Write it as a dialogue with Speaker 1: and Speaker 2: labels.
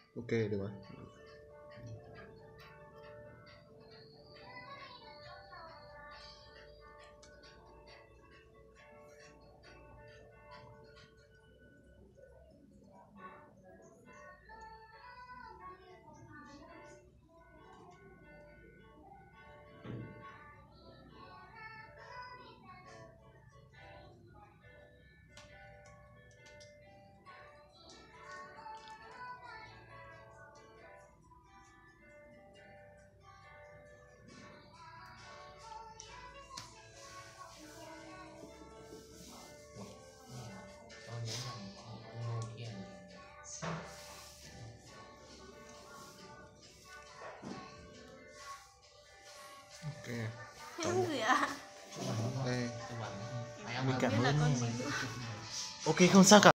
Speaker 1: Ok được rồi. Ok.
Speaker 2: Những gì ạ?
Speaker 1: Đây.
Speaker 2: Mình cảm ơn.
Speaker 1: Ok không sao cả.